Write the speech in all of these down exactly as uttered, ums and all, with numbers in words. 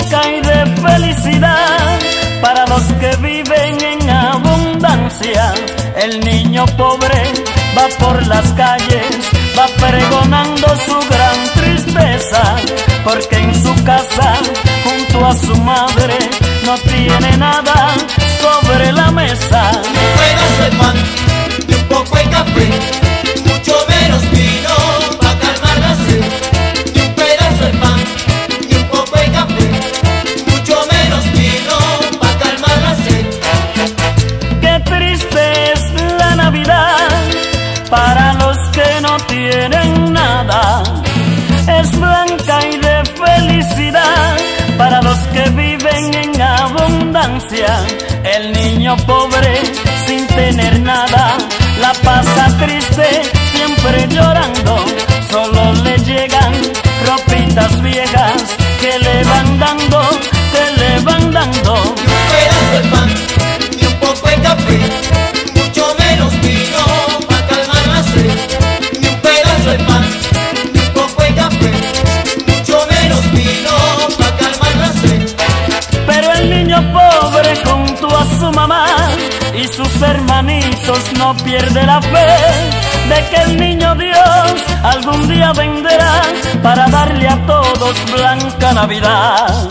blanca y de felicidad para los que viven en abundancia. El niño pobre va por las calles, va pregonando su gran tristeza, porque en su casa, junto a su madre, no tiene nada sobre la mesa. Un pedazo de pan y un poco de café, mucho menos vino para calmar la sed. Y un pedazo de pan y un poco de café, mucho menos vino para calmar la sed. Qué triste es la Navidad para los que no tienen nada. Es blanca y de felicidad para los que viven en abundancia. El niño pobre sin tener nada la pasa triste, siempre llorando. Solo le llegan ropitas viejas que le van dando, que le van dando. Y un pedazo de pan y un poco de café, mucho menos vino para calmar la sed. Y un pedazo de pan y un poco de café, mucho menos vino para calmar la sed. Pero el niño pobre junto a su mamá y sus hermanitos no pierde la fe de que el niño Dios algún día vendrá para darle a todos blanca Navidad.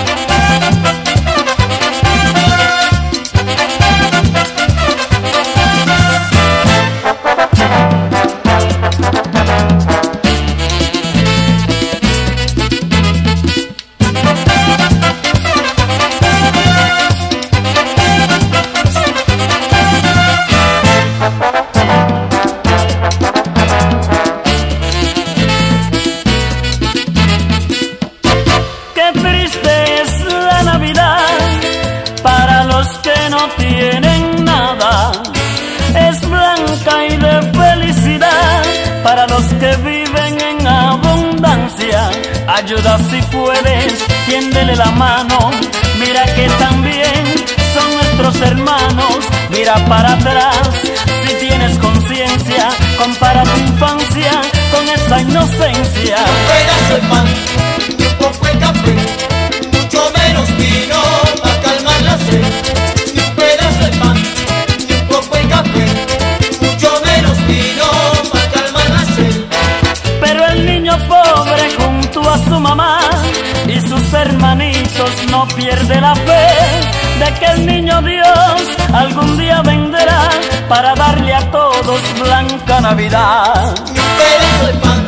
Qué triste es la Navidad para los que no tienen nada. Es blanca y de felicidad para los que viven en abundancia. Ayuda si puedes, tiéndele la mano. Mira que también son nuestros hermanos. Mira para atrás si tienes conciencia. Compara tu infancia con esa inocencia. Un pedazo de pan y un poco de café, mucho menos vino para calmar la sed. Y un pedazo de pan y un poco de café, mucho menos vino para calmar la sed. Pero el niño pobre junto a su mamá y sus hermanitos no pierde la fe de que el niño Dios algún día vendrá para darle a todos blanca Navidad. Y un pedazo de pan